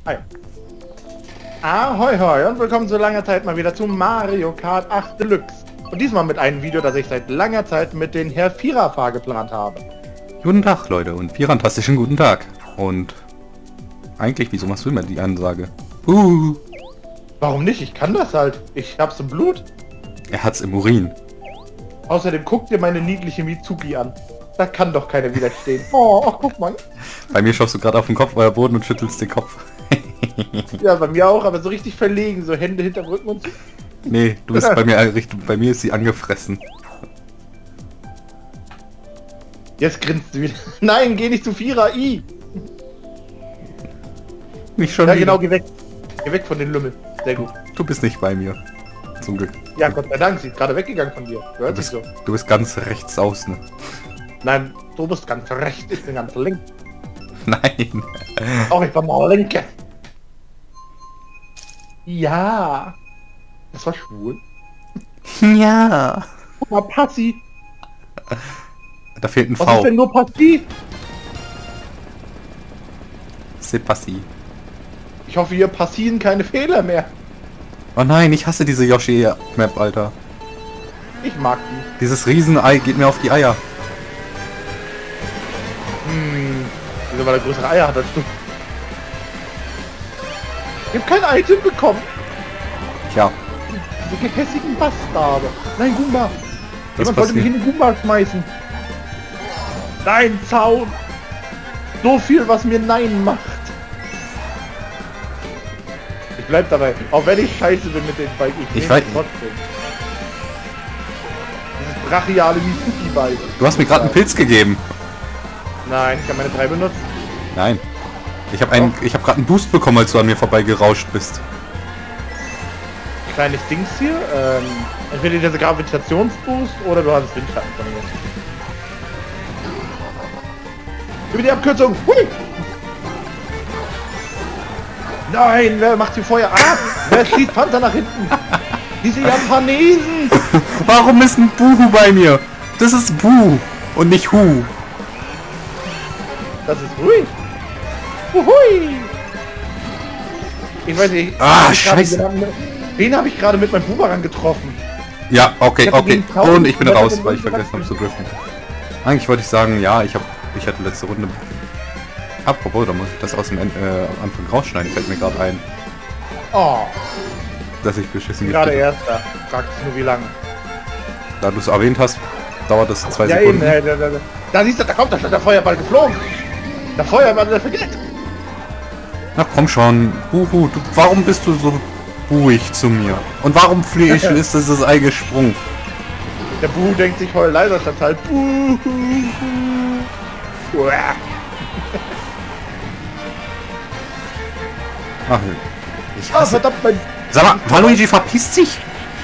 Hi. Ahoi hoi und willkommen zu langer Zeit mal wieder zu Mario Kart 8 Deluxe. Und diesmal mit einem Video, das ich seit langer Zeit mit den Herr Viererfahr geplant habe. Guten Tag, Leute, und fantastischen guten Tag. Und eigentlich, wieso machst du immer die Ansage? Warum nicht? Ich kann das halt. Ich hab's im Blut. Er hat's im Urin. Außerdem guck dir meine niedliche Mitsuki an. Da kann doch keiner widerstehen. Oh, ach, guck mal. Bei mir schaust du gerade auf den Kopf, euer Boden und schüttelst den Kopf. Ja, bei mir auch, aber so richtig verlegen, so Hände hinterm Rücken und so. Nee, du bist bei mir bei mir ist sie angefressen. Jetzt grinst du wieder. Nein, geh nicht zu Vierer, Nicht schon Ja wieder. genau, geh weg. Geh weg von den Lümmel. Sehr gut. Du bist nicht bei mir. Zum Glück. Ja, Gott sei Dank, sie ist gerade weggegangen von dir. Hört sich so. Du bist ganz rechts außen. Nein, du bist ganz rechts, ich bin ganz links. Nein. Auch ich war mal linke. Ja. Das war schwul. Ja. Guck mal, Passi. Da fehlt ein Was ist V. denn nur Passi? C'est passé. Ich hoffe, hier passieren keine Fehler mehr. Oh nein, ich hasse diese Yoshi-Map, Alter. Ich mag die. Dieses Riesenei geht mir auf die Eier. Wieso, weil er größere Eier hat als du? Ich hab kein Item bekommen. Tja, Diese gehässigen Bastarde. Nein, Goomba. das Jemand wollte mich in passiert. den Goomba schmeißen. Nein, Zaun. So viel, was mir Nein macht. Ich bleib dabei. Auch wenn ich scheiße bin mit den Bike. Ich nehme weiß- es trotzdem. Dieses brachiale Mitsuki-Bike. Du hast mir gerade einen Pilz gegeben. Nein, ich habe meine 3 benutzt. Nein. Ich habe gerade einen Boost bekommen, als du an mir vorbeigerauscht bist. Kleines Dings hier. Entweder dieser Gravitationsboost oder du hast Windschatten von mir. Über die Abkürzung. Hui! Nein, wer macht hier Feuer? Ah! Wer schießt Panzer nach hinten? Diese Japanesen! Warum ist ein Buhu bei mir? Das ist Bu und nicht Hu. Das ist Hui! Hui! Ich weiß nicht. Ah, hab ich gerade scheiße. jemanden- Wen habe ich gerade mit meinem Boomerang getroffen? Ja, okay, Ich hab okay. gegen Tausend- Und ich bin ich hab raus, den weil ich Boomerang vergessen habe zu driften. Eigentlich wollte ich sagen, ja, ich hatte letzte Runde. Apropos, da muss ich das aus dem Anfang rausschneiden, fällt mir gerade ein, Oh, dass ich beschissen gerade gedrückt erster. Fragt sich nur wie lange. habe. Da du es erwähnt hast, dauert das 2 Ja eben, Sekunden. da siehst du, da kommt der Feuerball geflogen. Der Feuerball, der vergeht. Ach komm schon, Buhu, warum bist du so buig zu mir? Und warum ist das Ei gesprungen? Der Buhu denkt sich heul leiser statt halt Buhu. Uah. Ach, ich Ah, hasse. verdammt, Sag mal, Waluigi verpisst sich?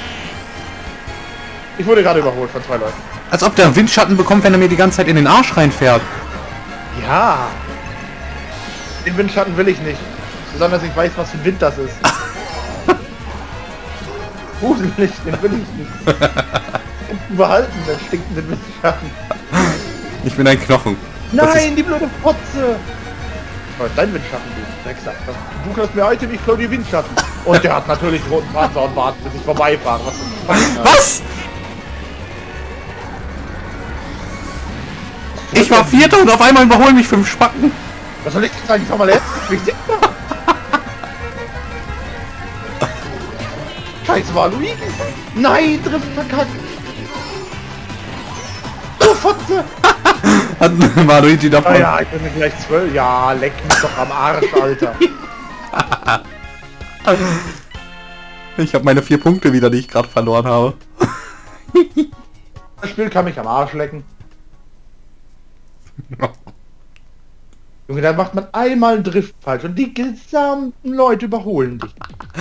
ich wurde gerade überholt von 2 Leuten. Als ob der einen Windschatten bekommt, wenn er mir die ganze Zeit in den Arsch reinfährt. Ja. Den Windschatten will ich nicht. Besonders ich weiß, was für ein Wind das ist. Gruselig, den will ich nicht. Und behalten, den stinkenden Windschatten. Ich bin ein Knochen. Das Nein, die blöde Fotze! Oh, dein Windschatten, du Drecksack. Du kannst mir heute nicht die Windschatten. Und der hat natürlich roten Panzer und wartet, bis ich vorbeifahre. Was für ein Schwein, Alter. Was? Ich war Vierter und auf einmal überholen mich 5 Spacken. Was soll ich denn sagen? Ich fahr mal her. Wie sieht man? Scheiße, war Luigi. Nein, Drift verkackt. Du Fotze. Hat Waluigi davon. Ah ja, ich bin mir gleich 12. Ja, leck mich doch am Arsch, Alter. Ich habe meine 4 Punkte wieder, die ich gerade verloren habe. Das Spiel kann mich am Arsch lecken. Junge, da macht man einmal einen Drift falsch und die gesamten Leute überholen dich.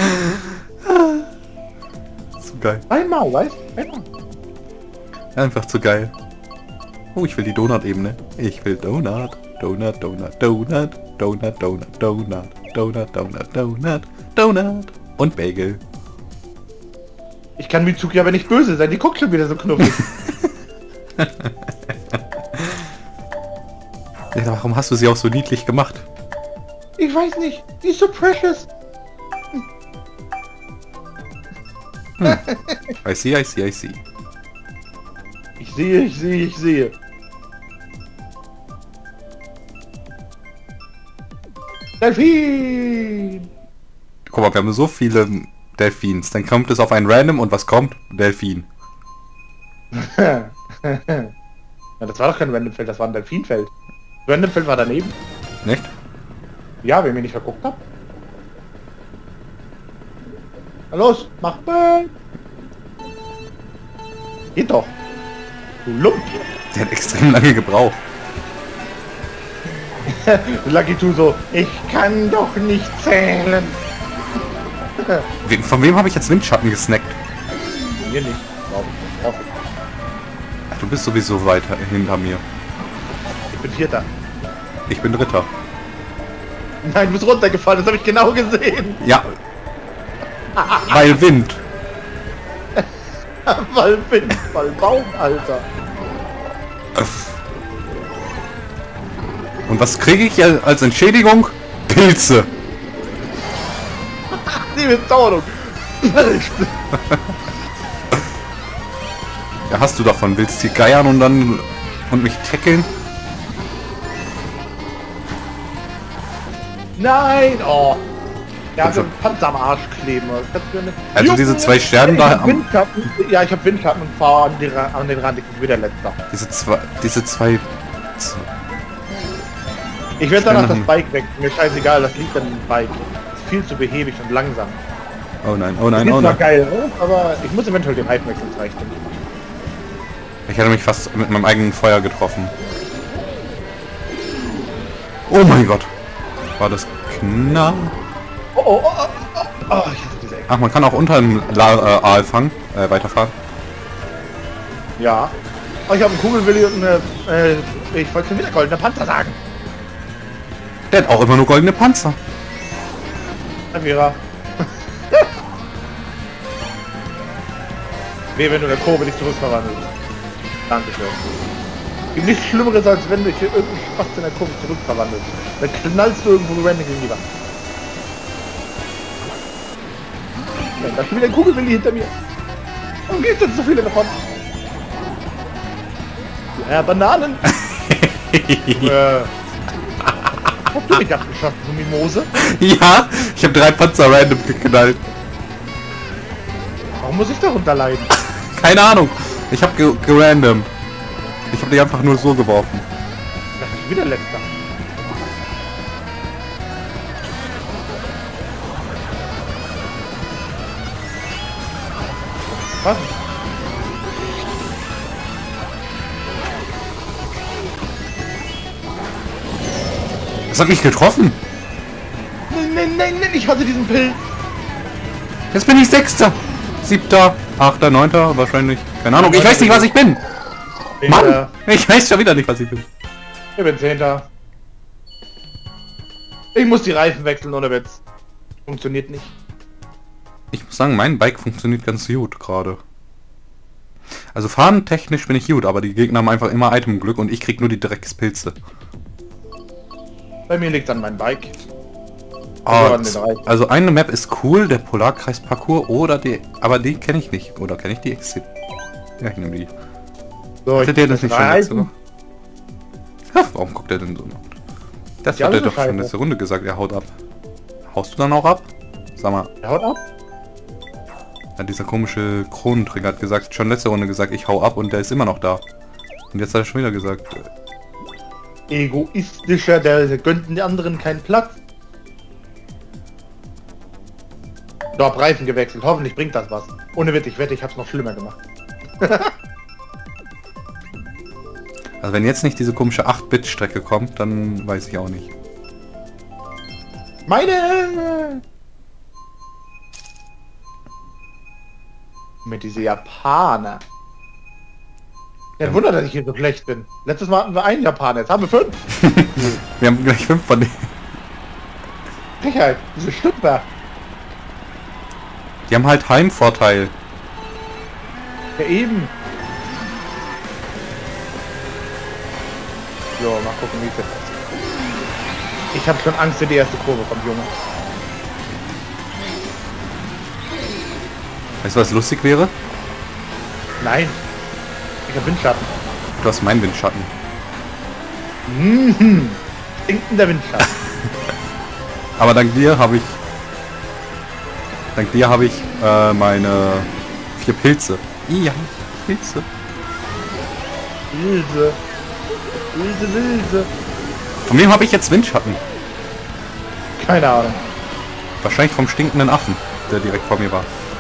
Zu geil. Einmal, weißt du? Einmal. Einfach zu geil. Oh, ich will die Donut-Ebene. Ich will Donut. Donut, Donut, Donut. Donut, Donut, Donut. Donut, Donut, Donut. Donut. Und Bagel. Ich kann Mitsuki aber nicht böse sein, die guckt schon wieder so knuffig. Ja, warum hast du sie auch so niedlich gemacht? Ich weiß nicht. Die ist so precious. I see, I see, I see. Ich sehe, ich sehe, ich sehe. Delfin! Guck mal, wir haben so viele Delfins. Dann kommt es auf ein Random und was kommt? Delfin. Ja, das war doch kein Randomfeld, das war ein Delfinfeld. Randomfeld war daneben. Nicht? Ja, wenn ich mich nicht verguckt habe. Na los, mach Bang! Geht doch. Du Lump. Der hat extrem lange gebraucht. Lucky Two so, ich kann doch nicht zählen. Von wem habe ich jetzt Windschatten gesnackt? Mir nicht. Glaub ich. Du bist sowieso weiter hinter mir. Ich bin Vierter. Ich bin Dritter. Nein, du bist runtergefallen, das habe ich genau gesehen. Ja. Weil Wind. Weil Wind, weil Baum, Alter. Und was kriege ich als Entschädigung? Pilze. Liebesdauerung. Ja, hast du davon. Willst die geiern und mich tackeln? Nein, oh. Der hat so einen Panzer am Arsch kleben. Das kannst du nicht. Also Junge, diese zwei Sterne ich da hab am... Windschatten. Ja, ich habe Windschatten und fahre an den Rand. Ich bin wieder letzter. Diese zwei... Ich werde danach das Sterne. Bike wechseln. Mir scheißegal, das liegt an dem Bike. Das ist viel zu behäbig und langsam. Oh nein, oh nein, Das oh ist zwar nein. geil, aber ich muss eventuell den Reifen wechseln, das reicht nicht. Ich hatte mich fast mit meinem eigenen Feuer getroffen. Oh mein Gott. War das knapp? Oh, oh, oh, oh, oh, oh, ich hasse diese Ecke. Ach, man kann auch unter dem Aal fangen, weiterfahren. Ja. Oh, ich habe einen Kugelwilli und ich wollte schon wieder goldene Panzer sagen. Der hat auch immer nur goldene Panzer. Amira. Nee, wenn du in der Kurve dich zurückverwandelst. Dankeschön. Gibt nichts Schlimmeres, als wenn du dich irgendeinen Spaß in der Kurve zurückverwandelst. Dann knallst du irgendwo random gegen die Wand. Ja, da ist schon wieder ein Kugelwilli hinter mir. Warum gibt es so viele davon? Ja, Bananen. Hast du mich abgeschossen, du Mimose? Ja, ich habe 3 Panzer random geknallt. Warum muss ich darunter leiden? Keine Ahnung. Ich habe gerandom. Ich habe die einfach nur so geworfen. Das ist wieder letzter. Was? Das hat mich getroffen. Nein, nein, nein, nein, ich hatte diesen Pilz. Jetzt bin ich 6., 7., 8., 9. wahrscheinlich. Keine Ahnung. Ich weiß nicht, was ich bin. Mann, ich weiß schon wieder nicht, was ich bin. Ich bin 10. Ich muss die Reifen wechseln, ohne Witz. Funktioniert nicht. Ich muss sagen, mein Bike funktioniert ganz gut gerade. Also fahrentechnisch bin ich gut, aber die Gegner haben einfach immer Itemglück und ich krieg nur die Dreckspilze. Bei mir liegt an meinem Bike. Oh, also eine Map ist cool, der Polarkreis-Parcours oder die... Aber die kenne ich nicht. Oder kenne ich die Exit? Ja, ich nehme die. So, Hatte der das nicht schon letzte Reifen. Woche? Ja, warum guckt der denn so? Das Ja, hat er das ist doch schon scheiße. letzte Runde gesagt, er haut ab. Haust du dann auch ab? Sag mal, Er haut ab? ja, dieser komische Kronenträger hat gesagt, schon letzte Runde gesagt, ich hau ab und der ist immer noch da. Und jetzt hat er schon wieder gesagt, Egoistischer, der gönnt den anderen keinen Platz. Du hab Reifen gewechselt, hoffentlich bringt das was. Ohne Witz, ich wette, ich hab's noch schlimmer gemacht. also wenn jetzt nicht diese komische 8-Bit-Strecke kommt, dann weiß ich auch nicht. Meine! Mit diese Japaner. Ja, Wunder, dass ich hier so schlecht bin. Letztes Mal hatten wir einen Japaner, jetzt haben wir 5. Wir haben gleich 5 von denen. Frechheit, diese Stümper. Die haben halt Heimvorteil. Ja, eben. So, mal gucken, wie es jetzt Ich habe schon Angst, wenn die erste Kurve kommt, Junge. Weißt du, was lustig wäre? Nein. Ich habe Windschatten. Du hast meinen Windschatten. Mhm. Stinkender Windschatten. Aber dank dir habe ich... meine 4 Pilze. Ja, Pilze. Wilse. Wilse. Von wem habe ich jetzt Windschatten? Keine Ahnung. Wahrscheinlich vom stinkenden Affen, der direkt vor mir war.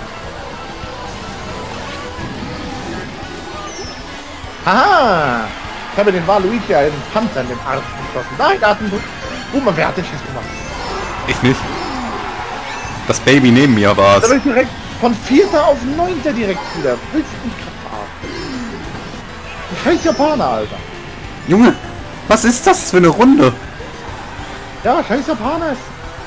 Haha! Ich habe den Waluigi einen Panzer in den Arsch geschossen. Nein, da hat ein Boomer. Wer hat den Schiss gemacht? Ich Ich nicht. Das Baby neben mir war Da es. bin ich direkt von 4. auf 9. direkt wieder. Willst du mich gerade verarschen? Scheiß Japaner, Alter. Junge, was ist das für eine Runde? Ja, scheiß Japaner.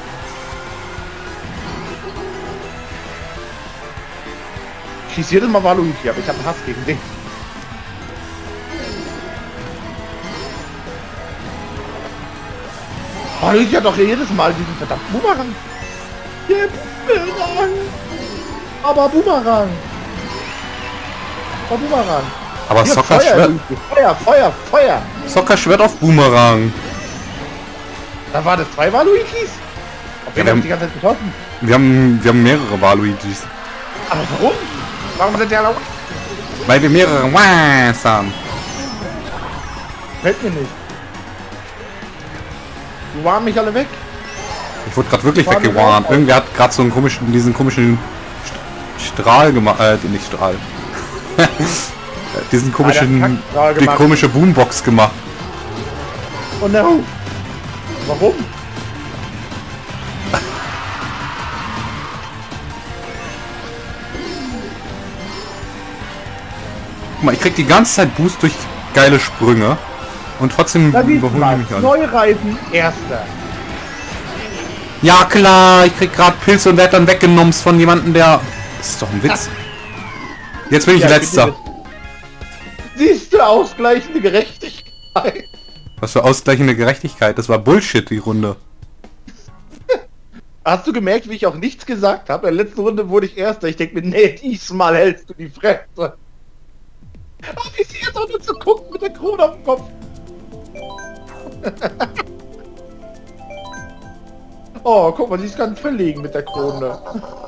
Schieß jedes Mal Waluigi, aber ich habe Hass gegen den. Waluigi hat doch jedes Mal diesen verdammten Boomerang. Der Boomerang. Aber Boomerang. Aber Boomerang. Aber Hier, Soccer Feuer, Schwert. Luigi. Feuer, Feuer, Feuer. Soccer Schwert auf Boomerang. Da war das 2 Waluigis. Auf wen wir hab haben- ich die ganze Zeit geschossen? Wir haben mehrere Waluigis. Aber warum? Warum sind die alle... Weil wir mehrere Wahs haben. Fällt mir nicht. Die waren mich alle weg. Ich wurde gerade wirklich War weggewarnt. mir Irgendwer hat gerade so einen diesen komischen Strahl gemacht. Nicht Strahl. Diesen komischen... Kackstrahl Die gemacht. komische Boombox gemacht. Oh no. Warum? Guck mal, ich krieg die ganze Zeit Boost durch geile Sprünge. Und trotzdem Da siehst du überholen mal. die mich alle. Neureifen, erster. Ja klar, ich krieg gerade Pilze und werd dann weggenommen von jemandem, der... Das ist doch ein Witz. Jetzt bin ich Ja, letzter. bitte. Siehst du, ausgleichende Gerechtigkeit. Was für ausgleichende Gerechtigkeit. Das war Bullshit, die Runde. Hast du gemerkt, wie ich auch nichts gesagt habe? In der letzten Runde wurde ich erster. Ich denke mir, nee, diesmal hältst du die Fresse. Aber wie sie jetzt auch nur zu gucken mit der Krone auf dem Kopf. Oh, guck mal, sie ist ganz verlegen mit der Krone.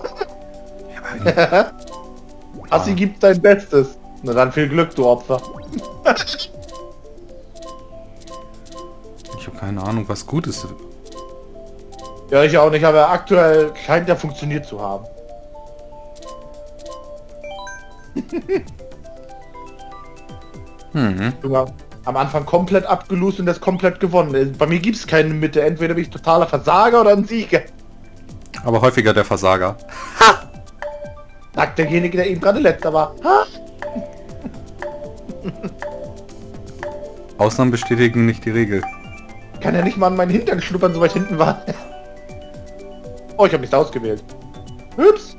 Assi gibt dein Bestes. Na dann viel Glück, du Opfer. Ich habe keine Ahnung, was gut ist. Ja, ich auch nicht, aber aktuell scheint ja funktioniert zu haben. Junge, am Anfang komplett abgelost und das komplett gewonnen. Bei mir gibt es keine Mitte. Entweder bin ich totaler Versager oder ein Sieger. Aber häufiger der Versager. Sagt derjenige, der eben gerade letzter war. Ha! Ausnahmen bestätigen nicht die Regel. Kann ja nicht mal an meinen Hintern schnuppern, so weit hinten war. Oh, ich habe nicht ausgewählt. Ups.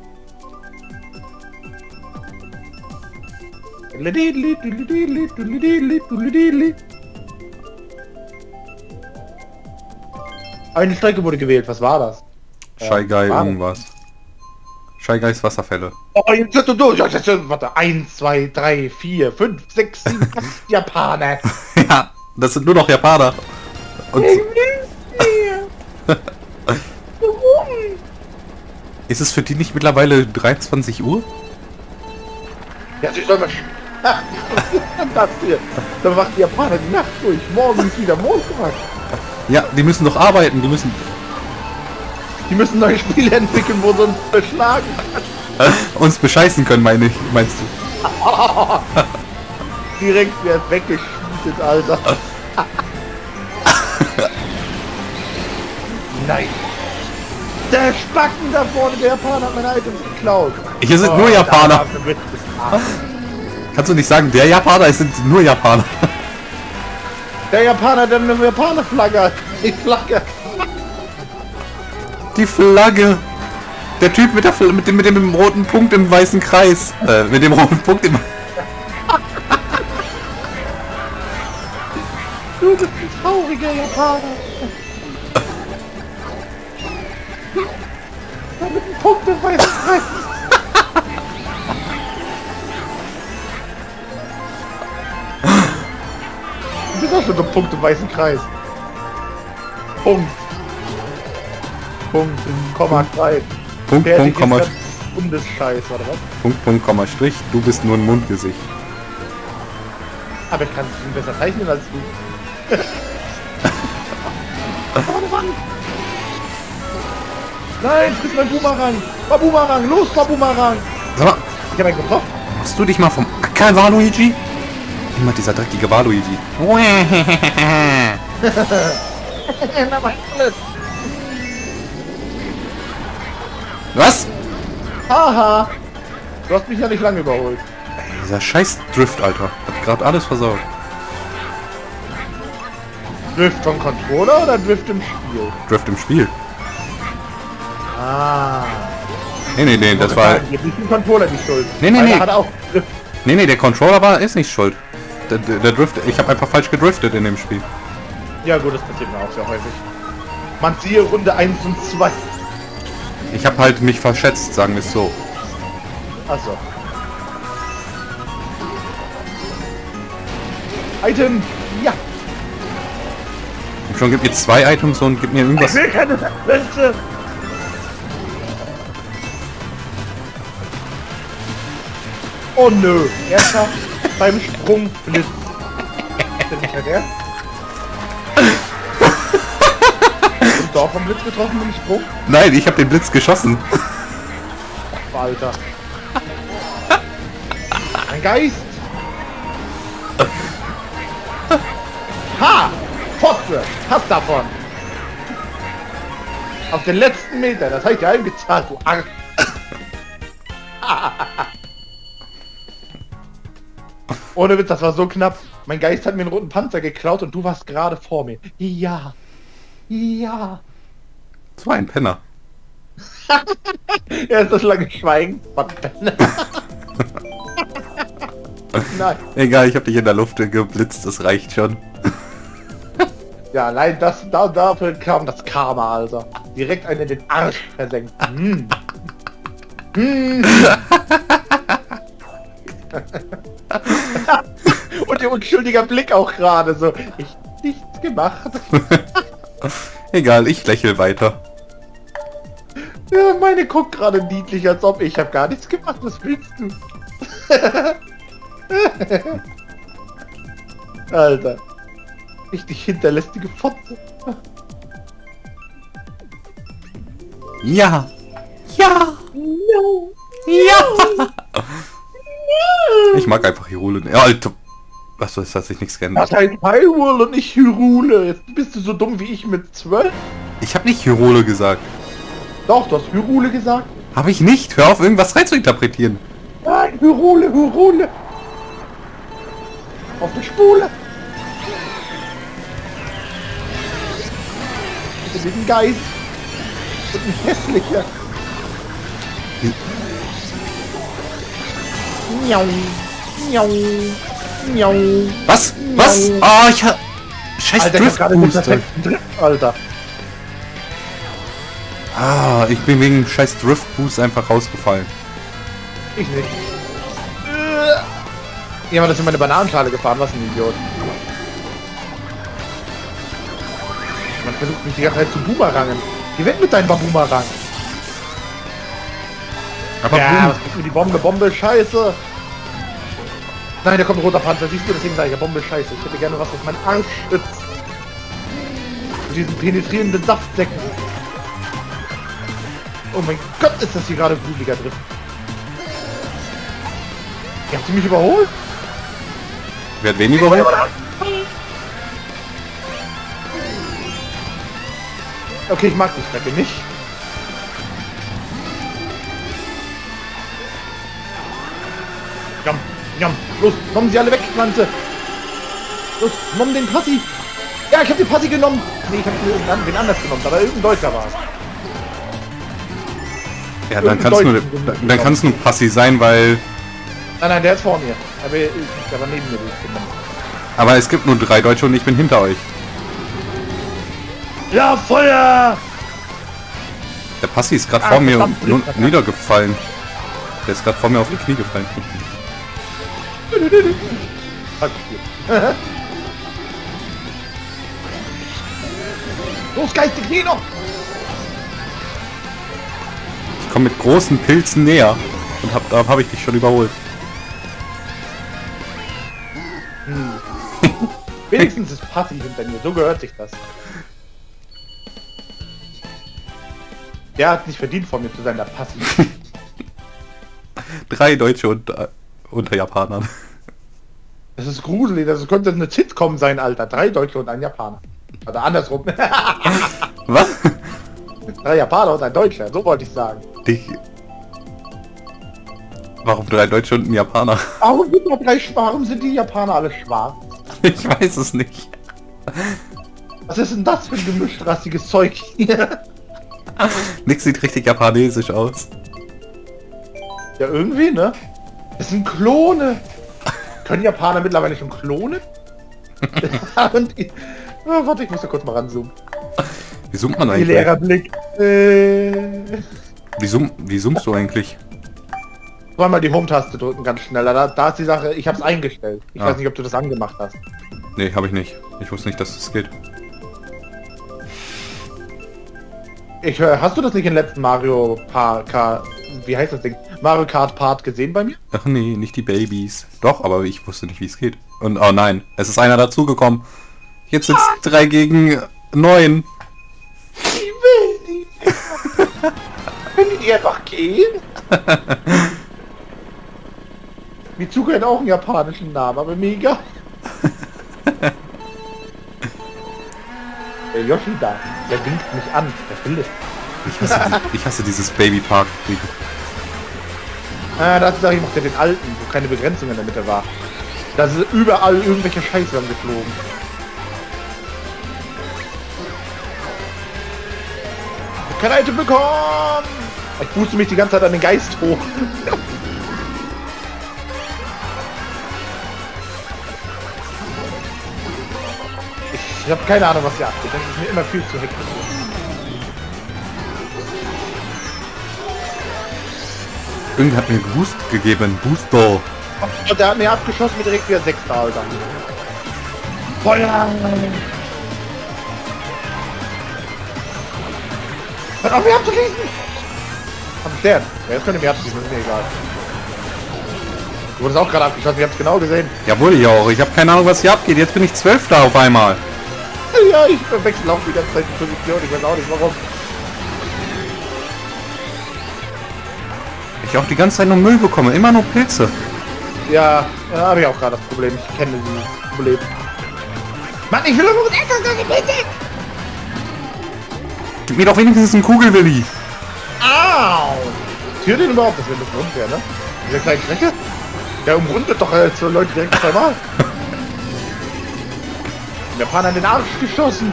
Eine Strecke wurde gewählt. Was war das? Shy Guy war das? irgendwas. Shy Guys Wasserfälle. Oh, jetzt sind du durch. Warte. 1, 2, 3, 4, 5, 6, 7, 8 Japaner. Ja, das sind nur noch Japaner. Und Warum? ist es für die nicht mittlerweile 23 Uhr? Ja, sie soll mal... Das hier. Dann macht die Japaner die Nacht durch. Morgen ist wieder Montag. Ja, die müssen doch arbeiten, die müssen... Die müssen neue Spiele entwickeln, wo sie uns beschlagen. uns bescheißen können, meinst du? Direkt wird weggeschießt, Alter. Nein. Der Spacken da vorne, der Japaner hat meine Items geklaut. Hier sind nur Japaner. da wird es- Kannst du nicht sagen, der Japaner, es sind nur Japaner. Der Japaner, der eine Japaner-Flagge hat. Die Flagge. Die Flagge. Der Typ mit dem roten Punkt im weißen Kreis. Mit dem roten Punkt im... Du bist ein trauriger Japaner. Mit einem Punkt im weißen Kreis. Du bist auch schon so ein Punkt im weißen Kreis. Punkt. Punkt, Komma, Kreis. Punkt, Punkt, Komma. Bundesscheiß, oder was? Punkt, Punkt, Komma, Strich. Du bist nur ein Mundgesicht. Aber ich kann es besser zeichnen als du. Nein, friss mein Boomerang! Boomerang, los, Boomerang! Sag mal, Ich hab einen getroffen. machst du dich mal vom Acker, Waluigi? Immer dieser dreckige Waluigi. Was? Haha! Du hast mich ja nicht lange überholt. Dieser scheiß Drift, Alter. Hat gerade alles versaut. Drift vom Controller oder Drift im Spiel? Drift im Spiel. Ah. Nee, das war... Hier ist ein Controller die Schuld. Nee. Der hat auch Drift. Nee, der Controller ist nicht schuld. Der Drift... Ich habe einfach falsch gedriftet in dem Spiel. Ja gut, das passiert mir auch sehr häufig. Man siehe Runde 1 und 2. Ich habe halt mich verschätzt, sagen wir es so. Achso. Item! Ja! Und schon gibt mir 2 Items und gibt mir irgendwas... Ich will keine Weste! Oh nö! Erster beim Sprung Blitz. Ist der nicht mehr der? Bist du auch vom Blitz getroffen beim Sprung? Nein, ich habe den Blitz geschossen. Alter. Ein Geist! Ha! Fotze! Hast davon! Auf den letzten Meter, das habe ich dir eingezahlt, du Arsch! Ohne Witz, das war so knapp. Mein Geist hat mir einen roten Panzer geklaut und du warst gerade vor mir. Ja! Ja! Das war ein Penner. Er ist das lange Schweigen. Nein. Egal, ich habe dich in der Luft geblitzt, das reicht schon. Ja, allein das, dafür kam das Karma, Alter. Direkt einen in den Arsch versenkt. Hm. Hm. Und ihr unschuldiger Blick auch gerade so. Ich hab nichts gemacht. Egal, ich lächle weiter. Ja, meine guckt gerade niedlich, als ob ich habe gar nichts gemacht. Was willst du? Alter. Richtig hinterlästige Fotze. Ja! Ja! Ja! Ich mag einfach Hyrule. Ja, Alter! Was ist das? Sich nichts geändert. Das heißt Hyrule und nicht Hyrule. Jetzt bist du so dumm wie ich mit 12. Ich habe nicht Hyrule gesagt. Doch, du hast Hyrule gesagt. Habe ich nicht. Hör auf, irgendwas rein zu interpretieren. Nein, Hyrule. Auf die Spule. Das ist ein Geist. Und ein hässlicher. Miau. Miau. Miau. Was? Was? Ah, ich hab... Scheiß Alter, ich hab gerade den Drift-Booster. perfekten Drift, Alter. Ah, ich bin wegen scheiß Drift-Boost einfach rausgefallen. Ich nicht. Jemand ist in meine Bananenschale gefahren, was ein Idiot. Man versucht mich die ganze Zeit zu boomerangen. Geh weg mit deinem Boomerang. Aber Ja, was gibt mir die Bombe, scheiße. Nein, da kommt ein roter Panzer, siehst du, deswegen sage ich ja, Bombe, scheiße. Ich hätte gerne was, was meinen Arsch schützt. Mit diesen penetrierenden Saftsäcken. Oh mein Gott, ist das hier gerade blutiger drin. Ihr habt mich überholt? wer hat wen überholt? Okay, ich mag die Strecke nicht. Jam, jam, los, kommen sie alle weg, Pflanze. Los, nimm den Passi. Ja, ich habe den Passi genommen. Nee, ich habe irgendwen anders genommen, aber irgendein Deutscher war es. Ja, dann kann es nur Passi sein, weil... Nein, der ist vor mir. Aber der war neben mir. Aber es gibt nur 3 Deutsche und ich bin hinter euch. Ja, Feuer! Der Passi ist gerade vor mir verdammt, niedergefallen. Der ist gerade vor mir auf die Knie gefallen. Los, geistig Knie noch! Ich komme mit großen Pilzen näher. Und da habe ich dich schon überholt. Wenigstens ist Passi hinter mir, so gehört sich das. Der hat nicht verdient, vor mir zu sein, der Passi. 3 Deutsche unter Japanern. Das ist gruselig, das könnte eine Sitcom sein, Alter. 3 Deutsche und ein Japaner. Oder andersrum. Was? 3 Japaner und ein Deutscher, so wollte ich sagen. Warum 3 Deutsche und ein Japaner? Warum sind die Japaner alle schwarz? Ich weiß es nicht. Was ist denn das für ein gemischtrassiges Zeug hier? Nix sieht richtig japanesisch aus. Ja, irgendwie, ne? Das sind Klone. Können Japaner mittlerweile schon klonen? Und oh, warte, ich muss da kurz mal ranzoomen. Wie zoomt man eigentlich? Lehrerblick. Wie zoomst du eigentlich? Mal die Home-Taste drücken, ganz schnell. Da ist die Sache, ich habe es eingestellt. Ich weiß nicht, ob du das angemacht hast. Nee, habe ich nicht. Ich wusste nicht, dass das geht. Hast du das nicht in letzten Mario wie heißt das Ding? Mario Kart Part gesehen bei mir? Ach nee, nicht die Babys. Doch, aber ich wusste nicht, wie es geht. Und oh nein, es ist einer dazugekommen. Jetzt sind es 3 gegen 9. Ich will nicht. Können die einfach gehen? Mitsuko hat auch einen japanischen Namen, aber mega. Der Yoshida, der winkt mich an, der will es. Ich hasse dieses Baby-Park. Das sag ich, macht ja den alten, wo keine Begrenzung in der Mitte war. Da sind überall irgendwelche Scheiße geflogen. Ich kann Item bekommen! Ich booste mich die ganze Zeit an den Geist hoch. Ich habe keine Ahnung, was hier abgeht. Das ist mir immer viel zu hektisch. Irgendwer hat mir Boost gegeben. Booster. Und der hat mir abgeschossen mit direkt wieder 6 Alter. Feuer! Hört auf, mir abzuschießen! Am Stern. Ja, jetzt könnt ihr mir abschießen, ist mir egal. Du wurdest auch gerade abgeschossen, ich hab's genau gesehen. Ja, wurde ich auch. Ich habe keine Ahnung, was hier abgeht. Jetzt bin ich 12. auf einmal. Ja, ich wechsle auch die ganze Zeit die Position, ich weiß auch nicht warum. Ich auch die ganze Zeit nur Müll bekomme, immer nur Pilze. Ja, habe ich auch gerade das Problem. Ich kenne dieses Problem. Mann, ich will doch nur bitte! Gib mir doch wenigstens einen Kugelwilli. Au! Was führt denn überhaupt? Das wäre ein bisschen unfair, ne? Diese kleine Strecke? Der umrundet doch so Leute direkt 2 Mal. Der Japaner in den Arsch geschossen.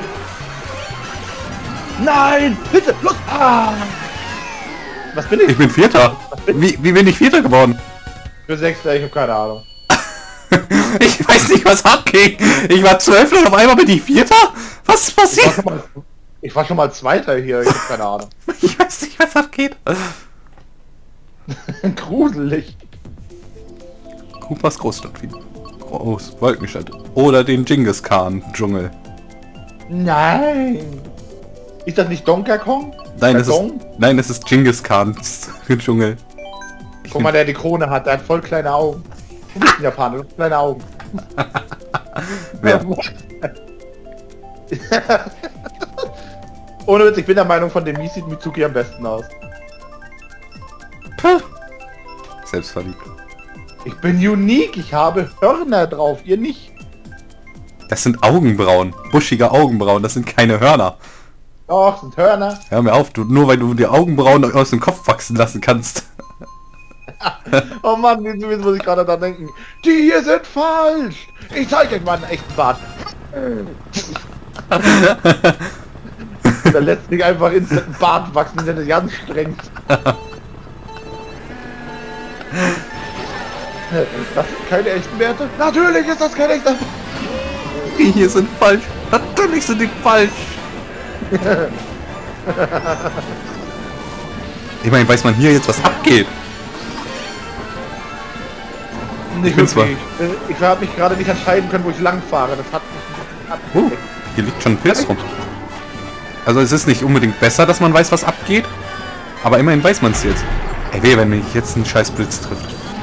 Nein! Bitte! Los! Ah! Was bin ich? Ich bin 4. Wie bin ich 4. geworden? Für 6. Ich habe keine Ahnung. Ich weiß nicht, was abgeht. Ich war 12. und auf einmal bin ich 4. Was ist passiert? Ich war schon mal 2. hier. Ich habe keine Ahnung. Ich weiß nicht, was abgeht. Gruselig. Koopas Großstadt wieder. Groß Wolkenstadt. Oder den Genghis Khan Dschungel. Nein. Ist das nicht Donkey Kong? Nein, es ist Genghis Khans Dschungel. Guck mal, der die Krone hat, der hat voll kleine Augen. Du bist ein Japaner, du hast kleine Augen. Wer? Ohne Witz, ich bin der Meinung, von dem Mii sieht Mitsuki am besten aus. Puh. Selbstverliebt. Ich bin unique, ich habe Hörner drauf, ihr nicht. Das sind Augenbrauen. Buschige Augenbrauen, das sind keine Hörner. Doch, sind Hörner. Hör mir auf, nur weil du die Augenbrauen aus dem Kopf wachsen lassen kannst. Oh Mann, wie muss ich gerade da denken? Die hier sind falsch. Ich zeige euch mal einen echten Bart. Da lässt sich einfach instant ein Bart wachsen, der sich anstrengt. Das sind keine echten Werte? Natürlich ist das kein echter. Die hier sind falsch. Natürlich sind die falsch. Immerhin weiß man hier jetzt, was abgeht. Nicht bin's wirklich. Ich habe mich gerade nicht entscheiden können, wo ich lang fahre. Das hat mich Hier liegt schon ein Pilz rum. Also es ist nicht unbedingt besser, dass man weiß, was abgeht. Aber immerhin weiß man es jetzt. Ey, wehe, wenn mich jetzt ein scheiß Blitz trifft.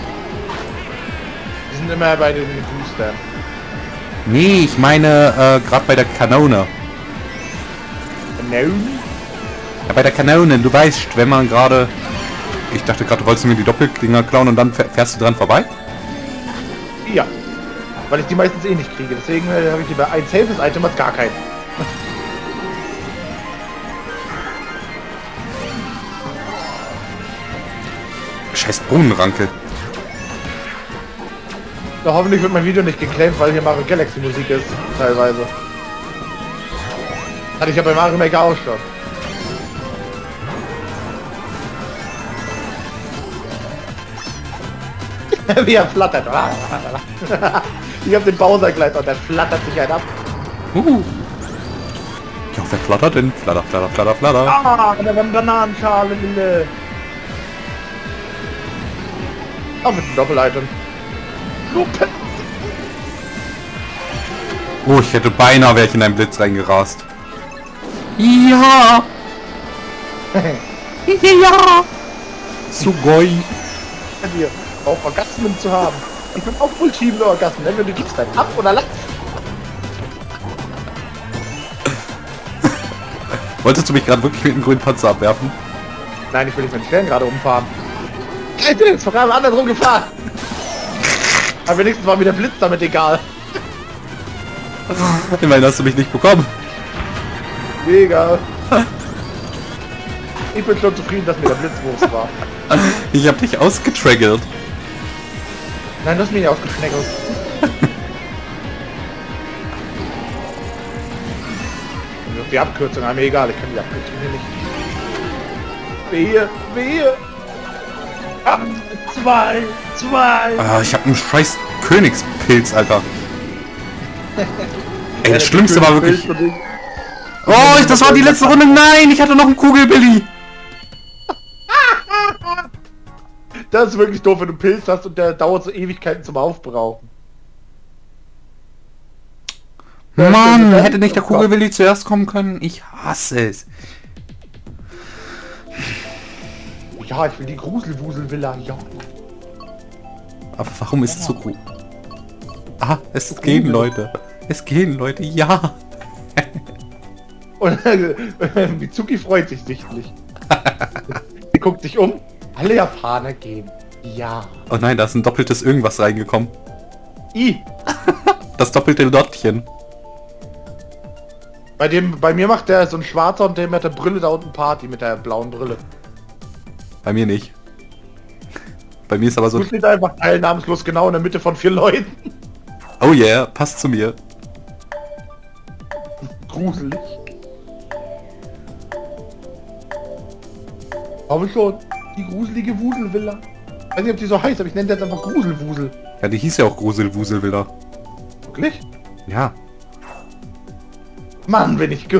Die sind immer bei den Boostern. Nee, ich meine, gerade bei der Kanone. No. Ja, bei der Kanone, du weißt, wenn man gerade... Ich dachte gerade, du wolltest mir die Doppelklinger klauen und dann fährst du dran vorbei? Ja. Weil ich die meistens eh nicht kriege. Deswegen habe ich lieber ein safes Item als gar kein. Scheiß Brunnenranke. Ja, hoffentlich wird mein Video nicht geclaimt, weil hier Mario Galaxy Musik ist. Teilweise. Hatte ich ja bei Mario Maker auch schon. Wie er flattert. Ich hab den Bowser-Gleiter und der flattert sich halt ab. Ja, wer flattert denn? Flatter, flatter, flatter, flatter. Ah, da war eine Bananenschale, Lille. Auch mit dem Doppel-Item. Oh, ich hätte beinahe welche in einen Blitz reingerast. Ja! Ja! Sugoi! Dir auch Orgasmen zu haben. Ich bin auch multiple Orgasmen, wenn du gibst dann ab oder lass. Wolltest du mich gerade wirklich mit dem grünen Panzer abwerfen? Nein, ich will nicht mit den Stern gerade umfahren. Ich bin jetzt gerade andersrum gefahren. Aber wenigstens war mir der Blitz damit egal. Immerhin hast du mich nicht bekommen. Egal. Ich bin schon zufrieden, dass mir der Blitzwurst war. Ich hab dich ausgetriggert. Nein, du hast mich nicht ausgeschneckelt. Die Abkürzung, mir egal, ich kann die Abkürzung hier nicht. Wehe, wehe. 2. Ah, ich hab einen scheiß Königspilz, Alter. Ey, das Schlimmste war wirklich... Oh, das war die letzte Runde. Nein, ich hatte noch einen Kugelbilly. Das ist wirklich doof, wenn du einen Pilz hast und der dauert so Ewigkeiten zum Aufbrauchen. Mann, hätte nicht der Kugelbilly zuerst kommen können? Ich hasse es. Ja, ich will die Gruselwusel-Villa, ja. Aber warum ist es so gut? Ah, es gehen Leute. Es gehen Leute, ja. Und Mitsuki freut sich sichtlich. Sie guckt sich um. Alle Japaner gehen. Ja. Oh nein, da ist ein doppeltes irgendwas reingekommen. I. Das doppelte Lottchen. Bei mir macht der so ein schwarzer und der mit der Brille da unten Party mit der blauen Brille. Bei mir nicht. Bei mir ist aber so... Du steht einfach teilnahmslos genau in der Mitte von 4 Leuten. Oh yeah, passt zu mir. Gruselig. Aber schon. Die gruselige Wuselvilla. Ich weiß nicht, ob die so heißt, aber ich nenne das einfach Gruselwusel. Ja, die hieß ja auch Gruselwusel wieder. Wirklich? Ja. Mann, bin ich gut.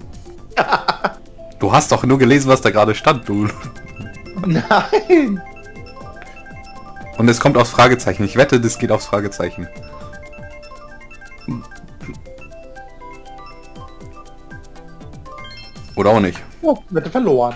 Du hast doch nur gelesen, was da gerade stand, du. Nein. Und es kommt aufs Fragezeichen. Ich wette, das geht aufs Fragezeichen. Oder auch nicht. Oh, Wette verloren.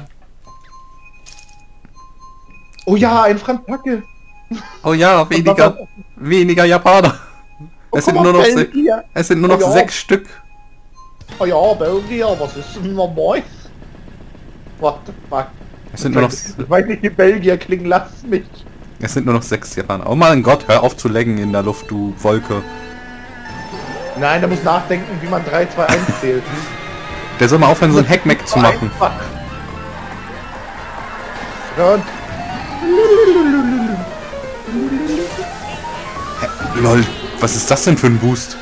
Oh ja, ein Franzake. Oh ja, weniger Japaner. Es sind nur noch, es sind nur noch 6 Stück. Oh ja, Belgier, was ist denn normal? What the fuck? Es sind nur noch... Ich weiß nicht, wie Belgier klingen, lass mich. Es sind nur noch 6 Japaner. Oh mein Gott, hör auf zu laggen in der Luft, du Wolke. Nein, der muss nachdenken, wie man 3, 2, 1 zählt. Der soll mal aufhören, so ein Hackmeck zu machen. Und Lol, was ist das denn für ein Boost?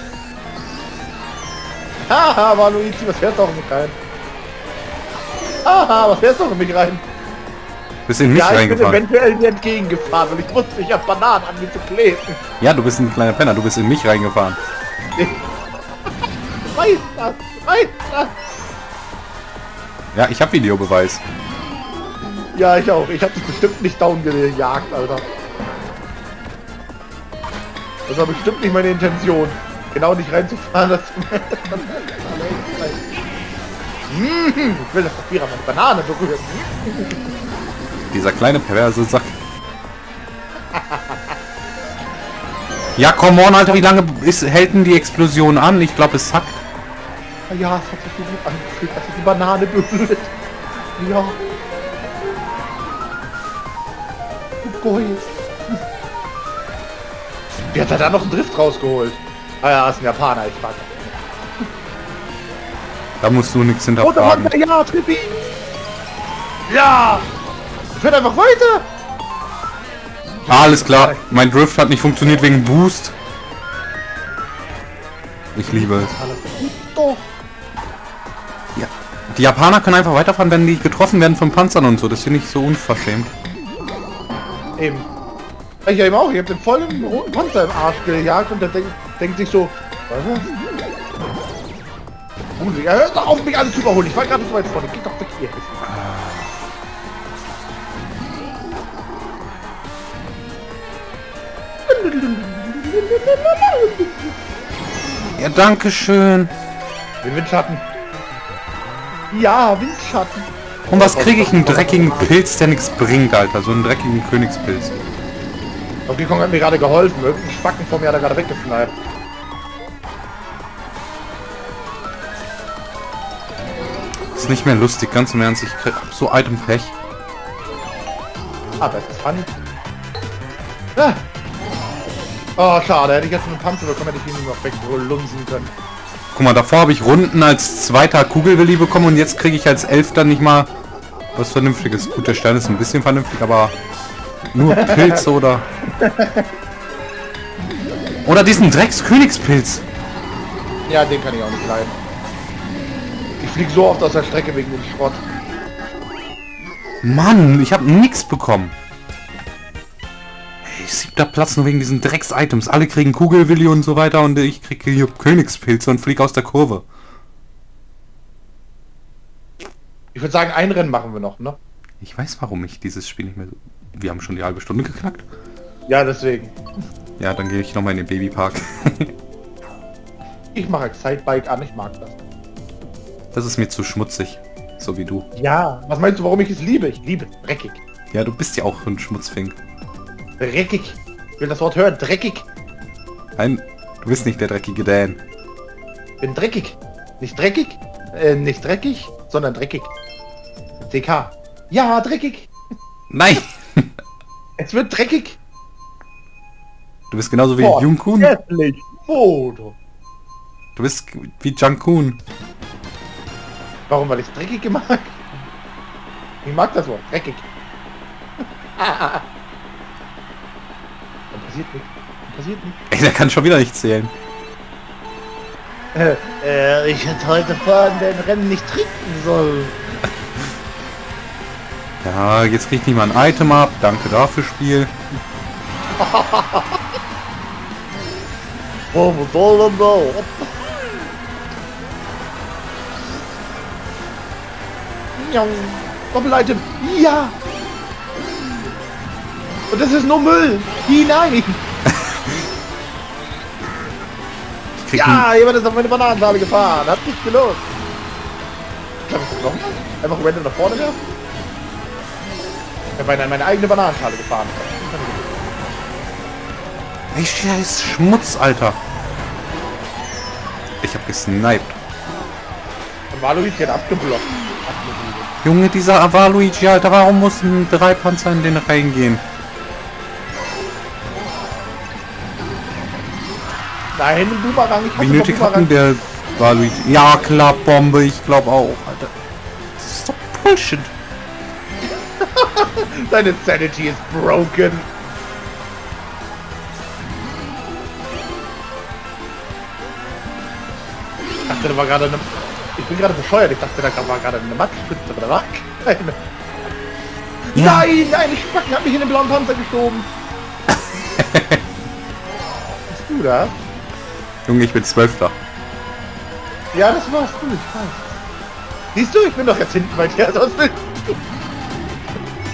haha, Manuichi, was fährst du auch in mich rein? Haha, was fährst du auch in mich rein? Bist in mich Ja, ich bin reingefahren. eventuell dir entgegengefahren und ich wusste, ich hab Bananen an mir zu kleben. Ja, du bist ein kleiner Penner, du bist in mich reingefahren. Weiß das. Ja, ich hab Videobeweis. Ja, ich auch. Ich hab das bestimmt nicht down gejagt, Alter. Das war bestimmt nicht meine Intention. Genau nicht reinzufahren, dass ich will das Papier an meine Banane berühren. Dieser kleine perverse Sack. Ja, come on, Alter, wie lange hält denn die Explosion an? Ich glaube, es hackt. Ja, es hat sich so gut angefühlt, als ich die Banane berührt. Ja. Oh boy. Wie hat er da noch einen Drift rausgeholt? Ah ja, ist ein Japaner, ich frage. Da musst du nichts hinterfragen. Ja, Trippi! Ja! Fährt einfach weiter! Ah, alles klar. Mein Drift hat nicht funktioniert wegen Boost. Ich liebe es. Doch! Ja. Die Japaner können einfach weiterfahren, wenn die getroffen werden von Panzern und so. Das finde ich so unverschämt. Eben. Ich ja eben auch. Ich hab den vollen roten Panzer im Arsch gejagt und der denkt sich so... Was ist das? Ja, hör doch auf, mich alles zu überholen. Ich war gerade so weit vorne. Geh doch weg hier. Ja, danke schön. Den Windschatten. Ja, Windschatten. Und was kriege ich? Einen dreckigen Pilz, der nichts bringt, Alter. So einen dreckigen Königspilz. Donkey Kong hat mir gerade geholfen. Irgendein Spacken vor mir hat er gerade weggeknallt. Ist nicht mehr lustig, ganz im Ernst. Ich krieg so Item-Pech. Ah, das ist funny. Ah. Oh, schade. Hätte ich jetzt einen Panzer bekommen, hätte ich ihn noch weglunsen können. Guck mal, davor habe ich Runden als zweiter Kugelwilli bekommen und jetzt kriege ich als Elfter nicht mal was Vernünftiges. Gut, der Stern ist ein bisschen vernünftig, aber nur Pilze oder... Oder diesen Drecks-Königspilz. Ja, den kann ich auch nicht leiden. Ich fliege so oft aus der Strecke wegen dem Schrott. Mann, ich habe nichts bekommen. Hey, 7. Platz nur wegen diesen Drecks-Items. Alle kriegen Kugelwilli und so weiter und ich kriege hier Königspilze und fliege aus der Kurve. Ich würde sagen, ein Rennen machen wir noch, ne? Ich weiß, warum ich dieses Spiel nicht mehr... Wir haben schon die halbe Stunde geknackt. Ja, deswegen. Ja, dann gehe ich nochmal in den Babypark. Ich mache Excitebike an, ich mag das. Das ist mir zu schmutzig. So wie du. Ja, was meinst du, warum ich es liebe? Ich liebe dreckig. Ja, du bist ja auch ein Schmutzfink. Dreckig. Ich will das Wort hören, dreckig. Nein, du bist nicht der dreckige Dan. Bin dreckig. Nicht dreckig, nicht dreckig, sondern dreckig. DK. Ja, dreckig. Nein! Es wird dreckig. Du bist genauso wie Boah, Jung-Kun. hässlich. Foto. Du bist wie Jang-Kun. Warum? Weil ich es dreckig mag? Ich mag das Wort. Dreckig. Dann passiert nichts. Dann passiert nichts. Ey, der kann schon wieder nicht zählen. Ich hätte heute vor den Rennen nicht trinken sollen. Ja, jetzt krieg ich nicht mal ein Item ab. Danke dafür, Spiel. Oh, wo soll denn da? Ja, Doppel-Item. Ja. Und das ist nur Müll. Hinein. Ja, jemand ist auf meine Bananenschale gefahren. Hat sich gelohnt. Kann ich das nochmal? Einfach random nach vorne werfen? Ich habe meine eigene Bananenschale gefahren. Ey, scheiß Schmutz, Alter. Ich hab gesniped. Und Waluigi hat abgeblockt. Junge, dieser Waluigi, Alter, warum mussten 3 Panzer in den reingehen? Nein, ein Boomerang. Ich Wie nötig hatten der Waluigi? Ja, klar, Bombe, ich glaube auch, Alter. Das ist doch Bullshit. Deine Sanity ist broken. Ich dachte, da war gerade eine... Ich bin gerade bescheuert. Ich dachte, da war gerade eine Matschspitze, aber da war keine. Ja. Nein, eine Spacken hat mich in den blauen Panzer geschoben. Bist du da? Junge, ich bin 12. Ja, das warst du, ich weiß. Siehst du, ich bin doch jetzt hinten bei dir, sonst will...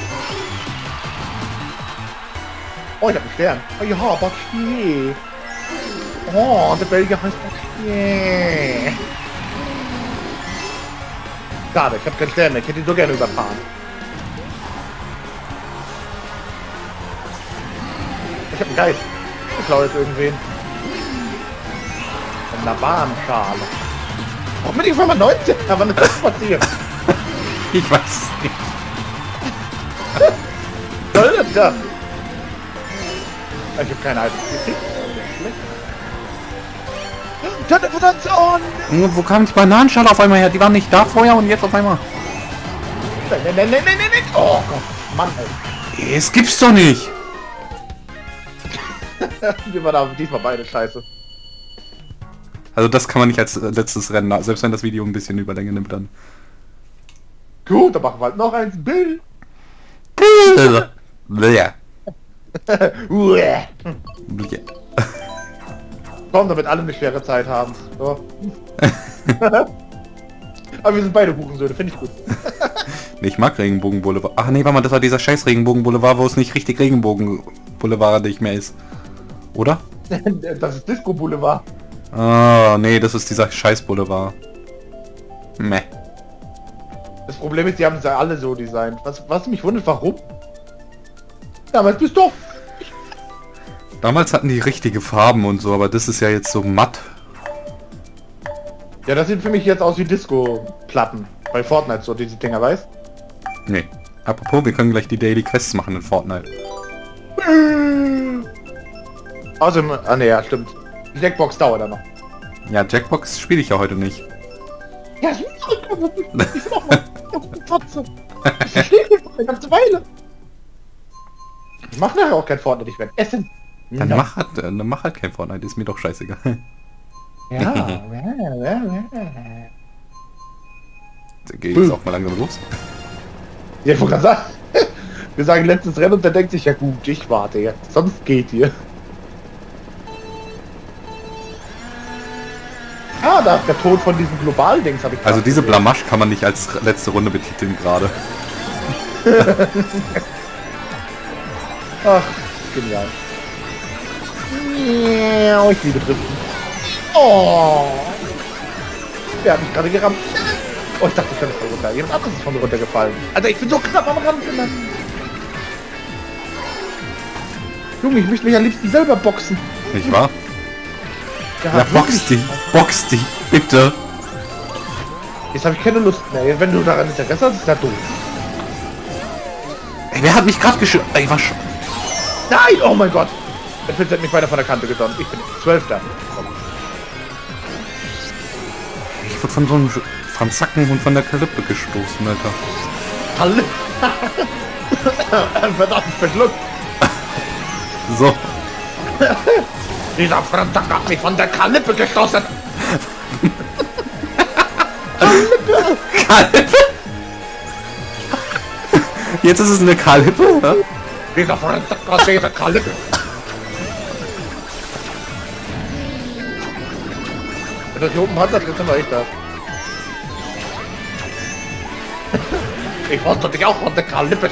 Oh, ich hab einen Stern. Oh ja, Bottier. Oh, der Belgier heißt Bottier. Schade, ich hab keinen Stern mehr. Ich hätte ihn so gerne überfahren. Ich hab einen Geist. Ich klaue jetzt irgendwen. In einer Bahnschale. Warum bin ich auf einmal 19? Aber wann ist das passiert? Ich weiß es nicht. Soll das da? Ich hab keine Ahnung. Wo kam die Bananenschale auf einmal her? Die waren nicht da vorher und jetzt auf einmal. Nein. Oh Gott, Mann, ey. Es gibt's doch nicht. Wir waren aber diesmal beide scheiße. Also das kann man nicht als letztes Rennen, selbst wenn das Video ein bisschen Überlänge nimmt dann. Gut, dann machen wir halt noch eins. Bill. Bläh. Uäh. Bläh. Komm, damit alle eine schwere Zeit haben. So. Aber wir sind beide Hurensöhne, finde ich gut. Nee, ich mag Regenbogen-Boulevard. Ach nee, warte mal, das war dieser scheiß Regenbogen-Boulevard, wo es nicht richtig Regenbogen-Boulevard nicht mehr ist. Oder? Das ist Disco Boulevard. Ah, nee, das ist dieser scheiß Boulevard. Meh. Das Problem ist, die haben es ja alle so designt. Was mich wundert, warum? Damals bist du. Damals hatten die richtige Farben und so, aber das ist ja jetzt so matt. Ja, das sieht für mich jetzt aus wie Disco-Platten. Bei Fortnite so, diese Dinger, weißt? Nee. Apropos, wir können gleich die Daily Quests machen in Fortnite. Außerdem, ne, ja, stimmt. Die Jackbox dauert dann noch. Ja, Jackbox spiele ich ja heute nicht. Ja, ich will auch mal. Ich verstehe nicht eine ganze Weile. Ich mach nachher auch kein Fortnite, ich werde essen. Dann mach halt kein Fortnite, ist mir doch scheißegal. Ja. Dann geht jetzt auch mal langsam los. Ja, ich wollte gerade sagen, wir sagen letztes Rennen und der denkt sich, ja gut, ich warte jetzt, sonst geht ihr. Ah, da ist der Tod von diesem globalen Dings, habe ich Also diese gesehen. Blamage kann man nicht als letzte Runde betiteln gerade. Ach, genial. Ja, ich liebe Driften. Oh. Wer hat mich gerade gerammt? Oh, ich dachte, ich könnte voll runter. Jemand anderes ist von mir runtergefallen. Alter, ich bin so knapp am Rand. Junge, ich möchte mich am liebsten selber boxen. Nicht wahr? Ja, wirklich. box dich, bitte. Jetzt habe ich keine Lust mehr. Wenn du daran Interesse hast, ist das doof. Ey, wer hat mich gerade geschützt? Ey, was? Nein, oh mein Gott. Der Pilz hat mich weiter von der Kante genommen. Ich bin 12. Ich wurde von so einem Franzacken und von der Kalippe gestoßen, Alter. Halle. Verdammt, verschluckt. So. Dieser Franzack hat mich von der Kalippe gestoßen. Kalippe? Jetzt ist es eine Kalippe, ja? Dieser Franzack hat diese Kalippe. Wenn das hier oben hat, dann war ich das. Ich wollte dich auch von der Kalippe.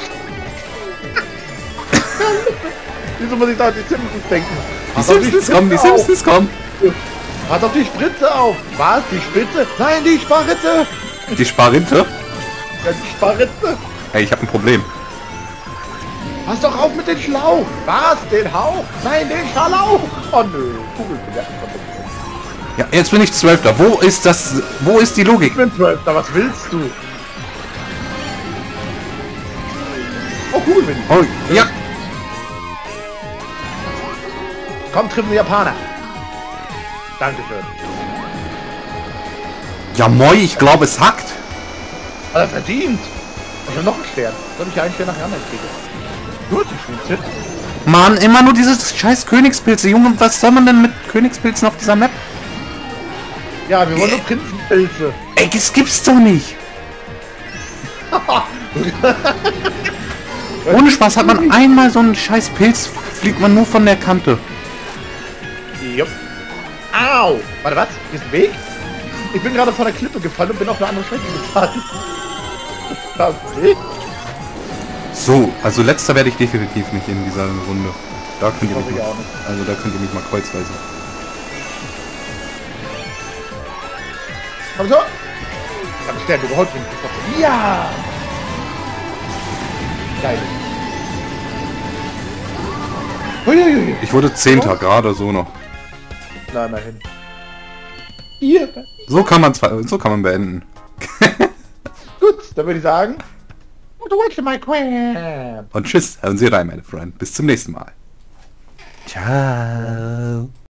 Wieso muss ich da an die Simpsons denken? Die Simpsons kommen, die Simpsons kommen. Pass auf die Spritze auf. Was? Die Spritze? Nein, die Sparritze. Die Sparrinte? Ja, die Sparritze. Hey, ich habe ein Problem. Pass doch auf mit dem Schlauch. Was? Den Hauch? Nein, den Schlauch. Oh nö. Kugel. Ja, jetzt bin ich 12. Wo ist das? Wo ist die Logik? Ich bin 12. Was willst du? Oh, Kugel bin ich. Oh, ja. Komm, treffen wir Japaner. Dankeschön. Ja, moi, ich glaube, es hackt. Hat er verdient. Ich habe noch einen Stern. Soll ich ja einen Stern nach dem anderen kriegen? Du hast den Schwimmt. Mann, immer nur diese scheiß Königspilze. Junge, was soll man denn mit Königspilzen auf dieser Map? Ja, wir wollen nur Prinzenpilze. Ey, das gibt's doch nicht. Ohne Spaß, hat man einmal so einen scheiß Pilz, fliegt man nur von der Kante. Jupp. Au! Warte, was? Hier ist ein Weg? Ich bin gerade von der Klippe gefallen und bin auf eine andere Strecke gefallen. Das Weg? So, also letzter werde ich definitiv nicht in dieser Runde. Da könnt ihr Hoffe mich ich mal, auch nicht. also da könnt ihr mich mal kreuzweise. Komm schon! Hab ich Stern, du geholfen. Ja! Geil. Uiuiui. Ich wurde 10. gerade so noch. Na, immerhin. Hier. So kann man beenden. Gut, dann würde ich sagen... Watch my crap. Und tschüss, hören Sie rein, meine Freunde. Bis zum nächsten Mal. Ciao.